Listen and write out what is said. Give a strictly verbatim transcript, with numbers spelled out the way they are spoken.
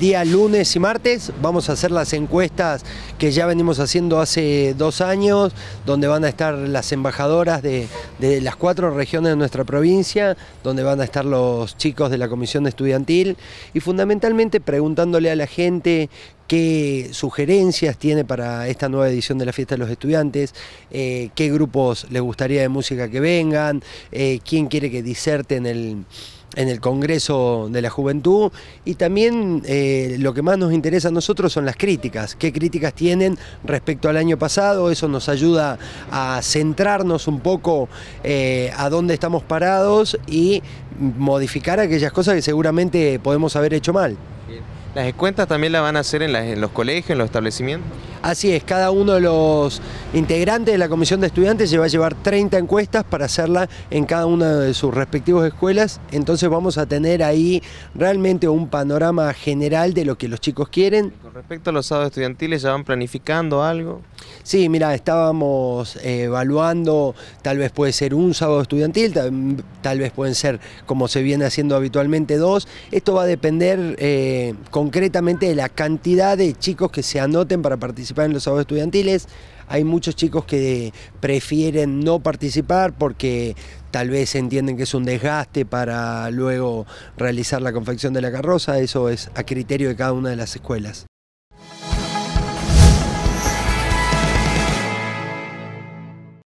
Día lunes y martes vamos a hacer las encuestas que ya venimos haciendo hace dos años, donde van a estar las embajadoras de, de las cuatro regiones de nuestra provincia, donde van a estar los chicos de la comisión estudiantil y fundamentalmente preguntándole a la gente qué sugerencias tiene para esta nueva edición de la Fiesta de los Estudiantes, eh, qué grupos les gustaría de música que vengan, eh, quién quiere que diserte en el... en el Congreso de la Juventud y también eh, lo que más nos interesa a nosotros son las críticas, qué críticas tienen respecto al año pasado, eso nos ayuda a centrarnos un poco eh, a dónde estamos parados y modificar aquellas cosas que seguramente podemos haber hecho mal. ¿Las encuestas también las van a hacer en, las, en los colegios, en los establecimientos? Así es, cada uno de los integrantes de la comisión de estudiantes se va a llevar treinta encuestas para hacerla en cada una de sus respectivas escuelas, entonces vamos a tener ahí realmente un panorama general de lo que los chicos quieren. Con respecto a los sábados estudiantiles, ¿ya van planificando algo? Sí, mira, estábamos eh, evaluando, tal vez puede ser un sábado estudiantil, tal, tal vez pueden ser, como se viene haciendo habitualmente, dos. Esto va a depender eh, concretamente de la cantidad de chicos que se anoten para participar en los sábados estudiantiles. Hay muchos chicos que prefieren no participar porque tal vez entienden que es un desgaste para luego realizar la confección de la carroza. Eso es a criterio de cada una de las escuelas.